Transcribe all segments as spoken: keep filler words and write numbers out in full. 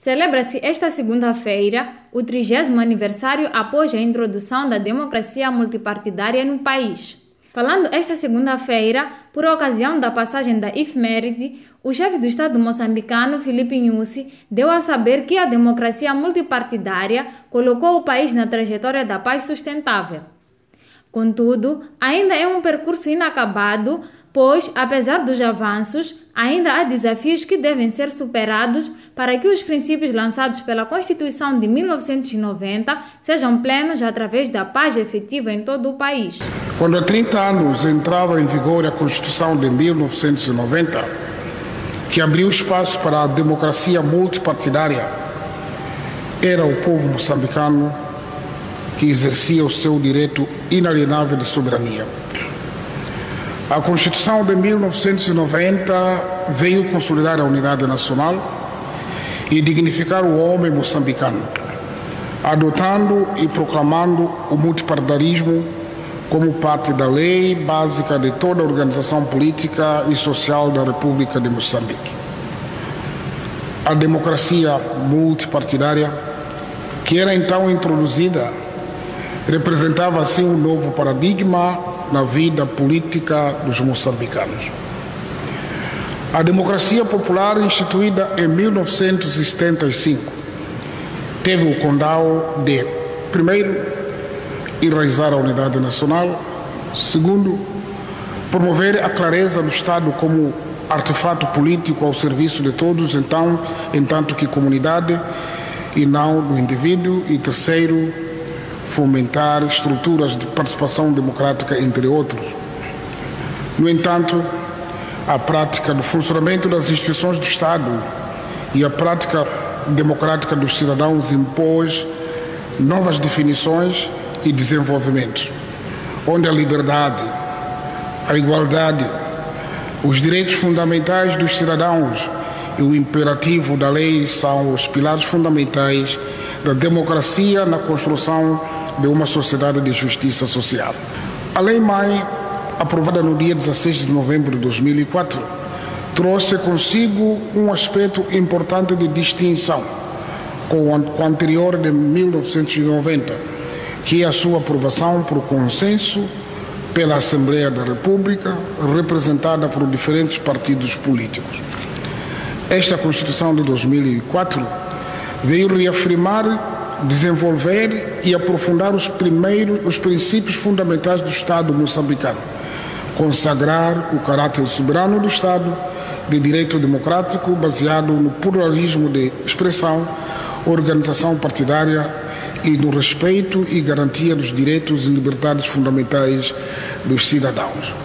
Celebra-se esta segunda-feira o trigésimo aniversário após a introdução da democracia multipartidária no país. Falando esta segunda-feira, por ocasião da passagem da efeméride, o chefe do Estado moçambicano, Filipe Nyusi, deu a saber que a democracia multipartidária colocou o país na trajetória da paz sustentável. Contudo, ainda é um percurso inacabado, pois, apesar dos avanços, ainda há desafios que devem ser superados para que os princípios lançados pela Constituição de mil novecentos e noventa sejam plenos através da paz efetiva em todo o país. Quando há trinta anos entrava em vigor a Constituição de mil novecentos e noventa, que abriu espaço para a democracia multipartidária, era o povo moçambicano que exercia o seu direito inalienável de soberania. A Constituição de mil novecentos e noventa veio consolidar a unidade nacional e dignificar o homem moçambicano, adotando e proclamando o multipartidarismo como parte da lei básica de toda a organização política e social da República de Moçambique. A democracia multipartidária, que era então introduzida, representava assim um novo paradigma na vida política dos moçambicanos. A democracia popular, instituída em mil novecentos e setenta e cinco, teve o condão de, primeiro, enraizar a unidade nacional, segundo, promover a clareza do Estado como artefato político ao serviço de todos, então, entanto que comunidade e não do indivíduo, e terceiro, fomentar estruturas de participação democrática, entre outros. No entanto, a prática do funcionamento das instituições do Estado e a prática democrática dos cidadãos impôs novas definições e desenvolvimentos, onde a liberdade, a igualdade, os direitos fundamentais dos cidadãos e o imperativo da lei são os pilares fundamentais da democracia na construção de uma sociedade de justiça social. A Lei-Mãe, aprovada no dia dezesseis de novembro de dois mil e quatro, trouxe consigo um aspecto importante de distinção com o anterior de mil novecentos e noventa, que é a sua aprovação por consenso pela Assembleia da República, representada por diferentes partidos políticos. Esta Constituição de dois mil e quatro veio reafirmar, desenvolver e aprofundar os primeiros, os princípios fundamentais do Estado moçambicano, consagrar o caráter soberano do Estado, de direito democrático baseado no pluralismo de expressão, organização partidária e no respeito e garantia dos direitos e liberdades fundamentais dos cidadãos.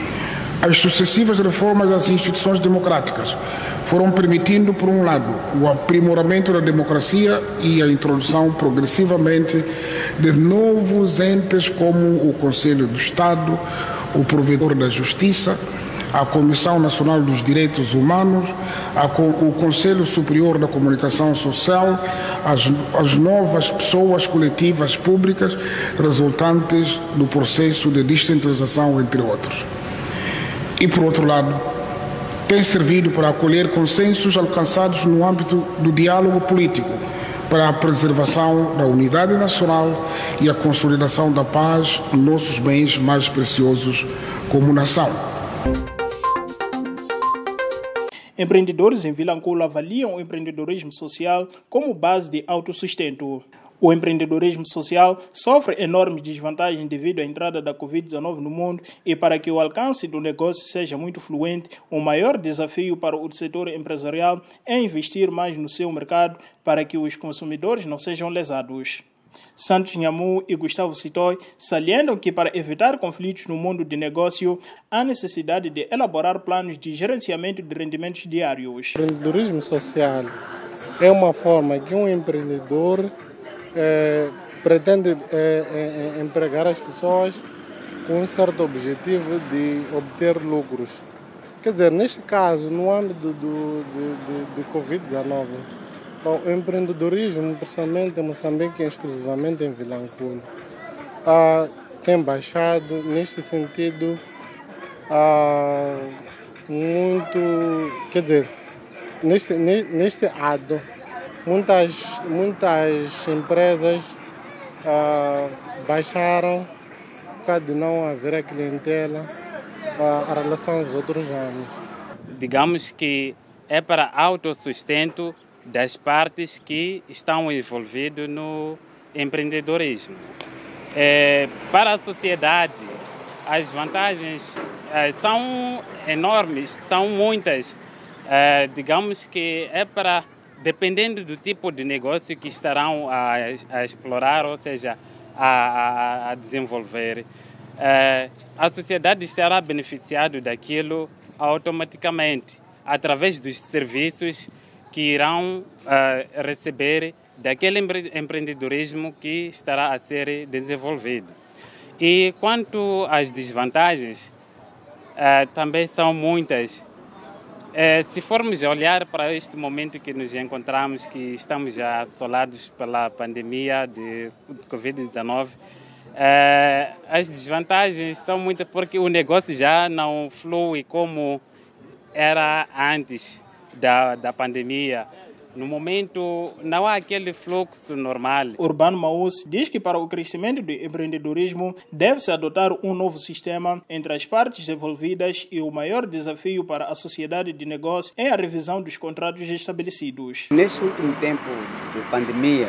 As sucessivas reformas das instituições democráticas foram permitindo, por um lado, o aprimoramento da democracia e a introdução progressivamente de novos entes como o Conselho do Estado, o Provedor da Justiça, a Comissão Nacional dos Direitos Humanos, a, o Conselho Superior da Comunicação Social, as, as novas pessoas coletivas públicas resultantes do processo de descentralização, entre outros. E, por outro lado, tem servido para acolher consensos alcançados no âmbito do diálogo político para a preservação da unidade nacional e a consolidação da paz, nossos bens mais preciosos como nação. Empreendedores em Vilanculo avaliam o empreendedorismo social como base de autossustento. O empreendedorismo social sofre enormes desvantagens devido à entrada da covid dezenove no mundo e para que o alcance do negócio seja muito fluente, o maior desafio para o setor empresarial é investir mais no seu mercado para que os consumidores não sejam lesados. Santos Nhamu e Gustavo Citói salientam que para evitar conflitos no mundo de negócio, há necessidade de elaborar planos de gerenciamento de rendimentos diários. O empreendedorismo social é uma forma que um empreendedor É, pretende é, é, empregar as pessoas com um certo objetivo de obter lucros. Quer dizer, neste caso, no âmbito do, do, do, do covid dezenove, o empreendedorismo, principalmente em Moçambique, exclusivamente em Vilanculo, ah, tem baixado, neste sentido, ah, muito, quer dizer, neste, neste ato muitas, muitas empresas ah, baixaram por causa de não haver a clientela ah, em relação aos outros anos. Digamos que é para autossustento das partes que estão envolvidas no empreendedorismo. É, para a sociedade, as vantagens é, são enormes, são muitas. É, digamos que é para, dependendo do tipo de negócio que estarão a, a explorar, ou seja, a, a, a desenvolver, é, a sociedade estará beneficiada daquilo automaticamente, através dos serviços que irão uh, receber daquele empre empreendedorismo que estará a ser desenvolvido. E quanto às desvantagens, uh, também são muitas. Uh, se formos olhar para este momento que nos encontramos, que estamos já assolados pela pandemia de covid dezenove, uh, as desvantagens são muitas porque o negócio já não flui como era antes da, da pandemia. No momento, não há aquele fluxo normal. Urbano Maus diz que para o crescimento do empreendedorismo deve-se adotar um novo sistema entre as partes envolvidas e o maior desafio para a sociedade de negócio é a revisão dos contratos estabelecidos. Nesse último tempo de pandemia,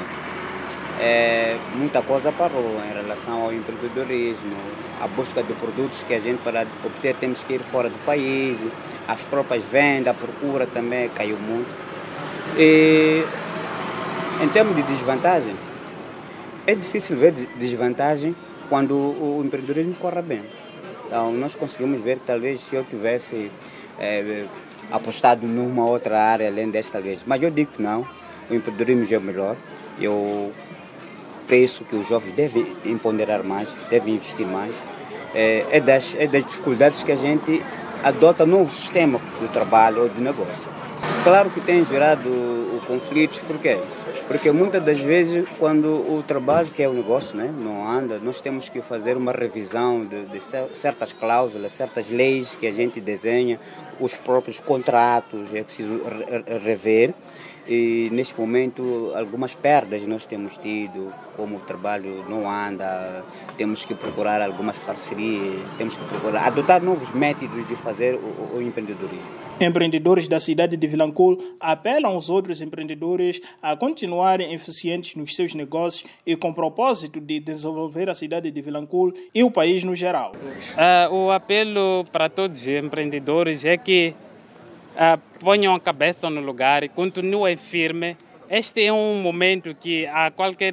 é, muita coisa parou em relação ao empreendedorismo, a busca de produtos que a gente para obter temos que ir fora do país, as próprias vendas, a procura também caiu muito. E, em termos de desvantagem, é difícil ver desvantagem quando o empreendedorismo corre bem. Então, nós conseguimos ver que talvez se eu tivesse é, apostado numa outra área além desta vez, mas eu digo que não, o empreendedorismo é o melhor. Eu penso que os jovens devem empoderar mais, devem investir mais. É, é, das, é das dificuldades que a gente adota novo sistema do trabalho ou do negócio. Claro que tem gerado o conflitos, por quê? Porque muitas das vezes, quando o trabalho, que é o negócio, né, não anda, nós temos que fazer uma revisão de, de certas cláusulas, certas leis que a gente desenha, os próprios contratos, é preciso rever. E neste momento, algumas perdas nós temos tido, como o trabalho não anda, temos que procurar algumas parcerias, temos que procurar adotar novos métodos de fazer o, o empreendedorismo. Empreendedores da cidade de Vilanculo apelam aos outros empreendedores a continuarem eficientes nos seus negócios e com o propósito de desenvolver a cidade de Vilanculo e o país no geral. Uh, o apelo para todos os empreendedores é que uh, ponham a cabeça no lugar e continuem firmes. Este é um momento que a qualquer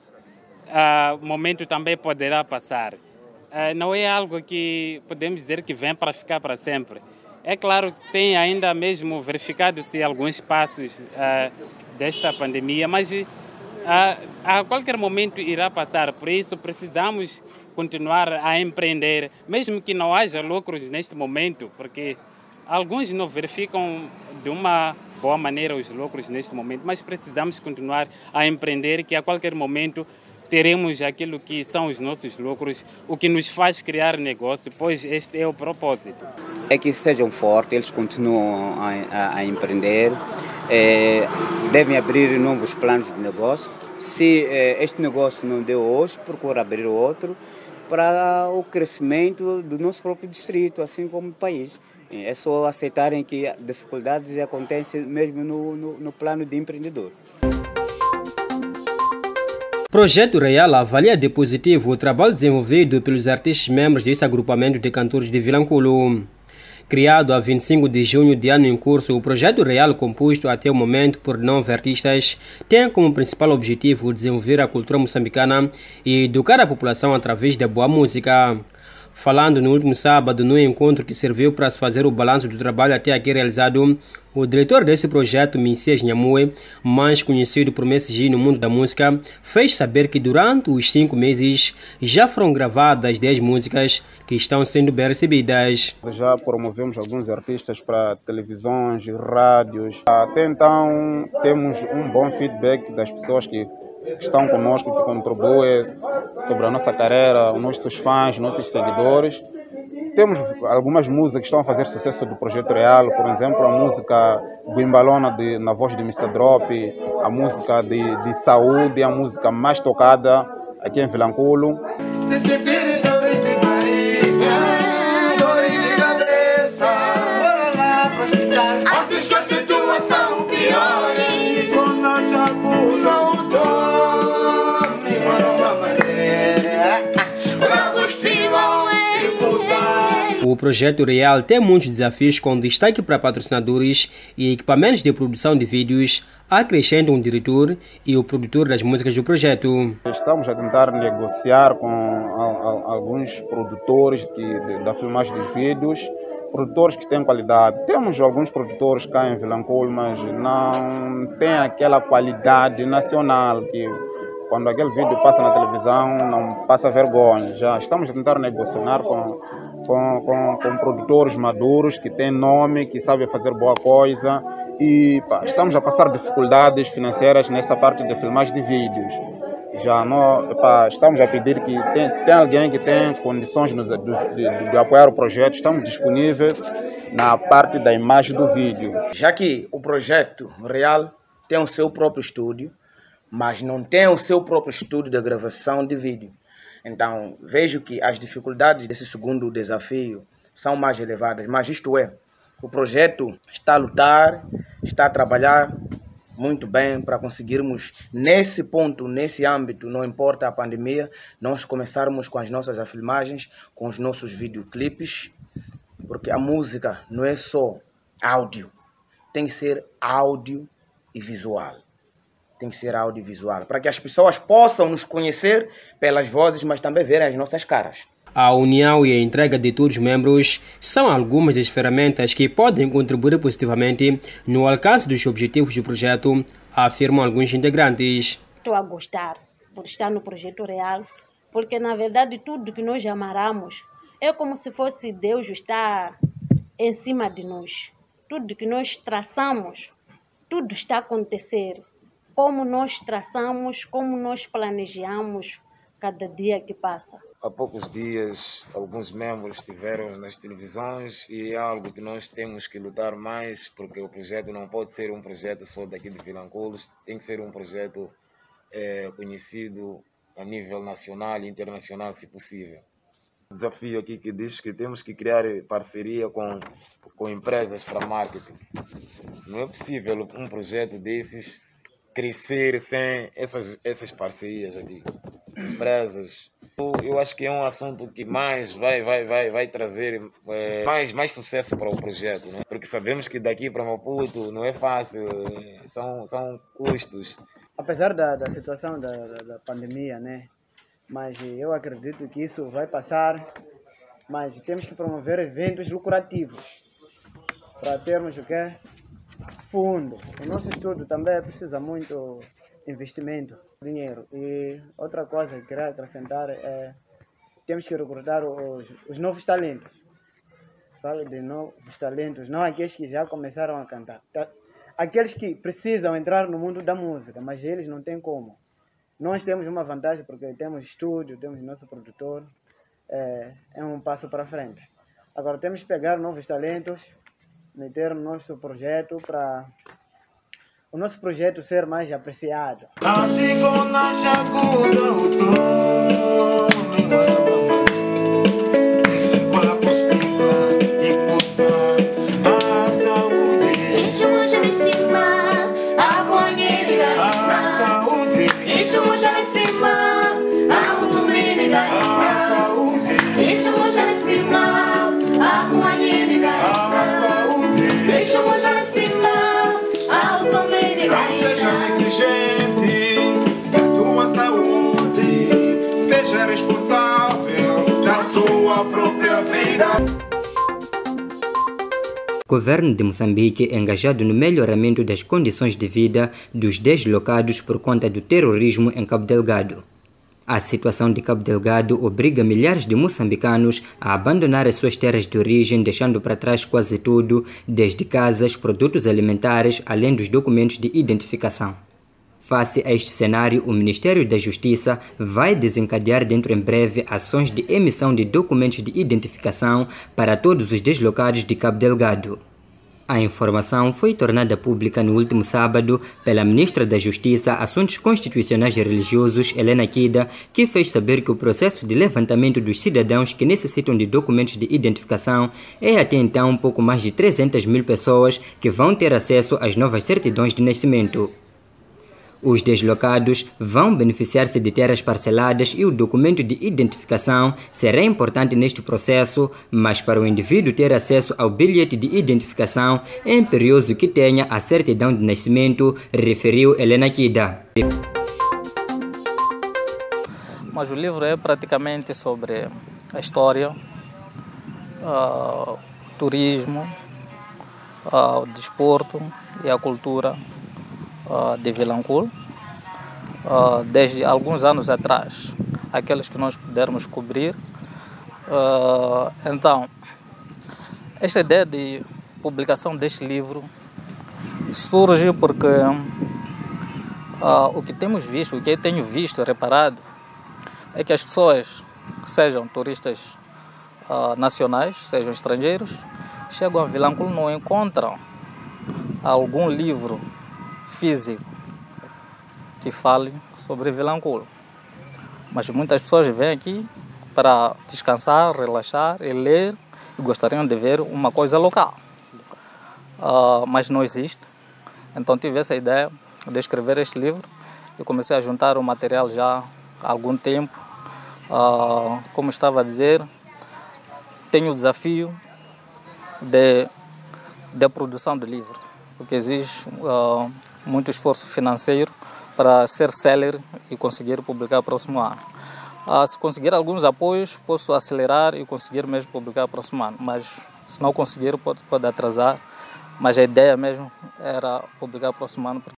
uh, momento também poderá passar. Uh, não é algo que podemos dizer que vem para ficar para sempre. É claro que tem ainda mesmo verificado-se alguns passos uh, desta pandemia, mas uh, a qualquer momento irá passar. Por isso precisamos continuar a empreender, mesmo que não haja lucros neste momento, porque alguns não verificam de uma boa maneira os lucros neste momento, mas precisamos continuar a empreender, que a qualquer momento teremos aquilo que são os nossos lucros, o que nos faz criar negócio, pois este é o propósito. É que sejam fortes, eles continuam a, a, a empreender, é, devem abrir novos planos de negócio. Se é, este negócio não deu hoje, procura abrir outro para o crescimento do nosso próprio distrito, assim como o país. É só aceitarem que dificuldades acontecem mesmo no, no, no plano de empreendedor. Projeto Real avalia de positivo o trabalho desenvolvido pelos artistas membros desse agrupamento de cantores de Vilanculo. Criado a vinte e cinco de junho de ano em curso, o Projeto Real, composto até o momento por nove artistas, tem como principal objetivo desenvolver a cultura moçambicana e educar a população através da boa música. Falando no último sábado, no encontro que serviu para se fazer o balanço do trabalho até aqui realizado, o diretor desse projeto, Messias Nhamue, mais conhecido por M S G no mundo da música, fez saber que durante os cinco meses já foram gravadas dez músicas que estão sendo bem recebidas. Já promovemos alguns artistas para televisões, rádios. Até então temos um bom feedback das pessoas que estão conosco, que contribuem sobre a nossa carreira, os nossos fãs, nossos seguidores. temos algumas músicas que estão a fazer sucesso do Projeto Real, por exemplo, a música Guimbalona de, na voz de mister Drop, a música de, de Saúde, a música mais tocada aqui em Vilanculo. O Projeto Real tem muitos desafios com destaque para patrocinadores e equipamentos de produção de vídeos, acrescenta um diretor e o produtor das músicas do projeto. Estamos a tentar negociar com alguns produtores que, da filmagem dos vídeos, produtores que têm qualidade. Temos alguns produtores cá em Vilanculo, mas não tem aquela qualidade nacional que quando aquele vídeo passa na televisão não passa vergonha. Já estamos a tentar negociar com, com, com, com produtores maduros que têm nome, que sabem fazer boa coisa e pá, estamos a passar dificuldades financeiras nessa parte de filmagem de vídeos. Já não, pá, estamos a pedir que tem, se tem alguém que tem condições de, de, de, de apoiar o projeto, estamos disponíveis na parte da imagem do vídeo. Já que o Projeto Real tem o seu próprio estúdio, mas não tem o seu próprio estúdio de gravação de vídeo. Então, vejo que as dificuldades desse segundo desafio são mais elevadas, mas isto é, o projeto está a lutar, está a trabalhar muito bem para conseguirmos, nesse ponto, nesse âmbito, não importa a pandemia, nós começarmos com as nossas filmagens, com os nossos videoclipes, porque a música não é só áudio, tem que ser áudio e visual. Tem que ser audiovisual, para que as pessoas possam nos conhecer pelas vozes, mas também verem as nossas caras. A união e a entrega de todos os membros são algumas das ferramentas que podem contribuir positivamente no alcance dos objetivos do projeto, afirmam alguns integrantes. Estou a gostar por estar no Projeto Real, porque na verdade tudo que nós amaramos é como se fosse Deus estar em cima de nós. Tudo que nós traçamos, tudo está a acontecer. Como nós traçamos, como nós planejamos cada dia que passa. Há poucos dias, alguns membros estiveram nas televisões e é algo que nós temos que lutar mais, porque o projeto não pode ser um projeto só daqui de Vilanculo, tem que ser um projeto é, conhecido a nível nacional e internacional, se possível. O desafio aqui que diz que temos que criar parceria com, com empresas para marketing. Não é possível um projeto desses crescer sem essas, essas parcerias aqui, empresas. Eu, eu acho que é um assunto que mais vai, vai, vai, vai trazer é, mais, mais sucesso para o projeto, né? Porque sabemos que daqui para Maputo não é fácil, são, são custos. Apesar da, da situação da, da, da pandemia, né? Mas eu acredito que isso vai passar, mas temos que promover eventos lucrativos para termos o quê? Fundo. O nosso estudo também precisa muito investimento, dinheiro. E outra coisa que queria acrescentar é temos que recrutar os, os novos talentos. Falo de novos talentos, não aqueles que já começaram a cantar. Aqueles que precisam entrar no mundo da música, mas eles não têm como. Nós temos uma vantagem porque temos estúdio, temos nosso produtor, é, é um passo para frente. Agora temos que pegar novos talentos, meter no nosso projeto para o nosso projeto ser mais apreciado. O governo de Moçambique é engajado no melhoramento das condições de vida dos deslocados por conta do terrorismo em Cabo Delgado. A situação de Cabo Delgado obriga milhares de moçambicanos a abandonar as suas terras de origem, deixando para trás quase tudo, desde casas, produtos alimentares, além dos documentos de identificação. Face a este cenário, o Ministério da Justiça vai desencadear dentro em breve ações de emissão de documentos de identificação para todos os deslocados de Cabo Delgado. A informação foi tornada pública no último sábado pela Ministra da Justiça, Assuntos Constitucionais e Religiosos, Helena Kida, que fez saber que o processo de levantamento dos cidadãos que necessitam de documentos de identificação é até então um pouco mais de trezentas mil pessoas que vão ter acesso às novas certidões de nascimento. Os deslocados vão beneficiar-se de terras parceladas e o documento de identificação será importante neste processo, mas para o indivíduo ter acesso ao bilhete de identificação é imperioso que tenha a certidão de nascimento, referiu Helena Kida. Mas o livro é praticamente sobre a história, uh, o turismo, uh, o desporto e a cultura Uh, de Vilanculo, uh, desde alguns anos atrás, aqueles que nós pudermos cobrir. Uh, então, esta ideia de publicação deste livro surge porque uh, o que temos visto, o que eu tenho visto, reparado, é que as pessoas, sejam turistas uh, nacionais, sejam estrangeiros, chegam a Vilanculo e não encontram algum livro físico que fale sobre Vilanculo. Mas muitas pessoas vêm aqui para descansar, relaxar e ler e gostariam de ver uma coisa local. Uh, mas não existe. Então tive essa ideia de escrever este livro e comecei a juntar o material já há algum tempo. Uh, como estava a dizer, tenho o desafio de, de produção do livro, porque exige uh, muito esforço financeiro para ser seller e conseguir publicar o próximo ano. Uh, se conseguir alguns apoios, posso acelerar e conseguir mesmo publicar o próximo ano, mas se não conseguir, pode, pode atrasar. Mas a ideia mesmo era publicar o próximo ano.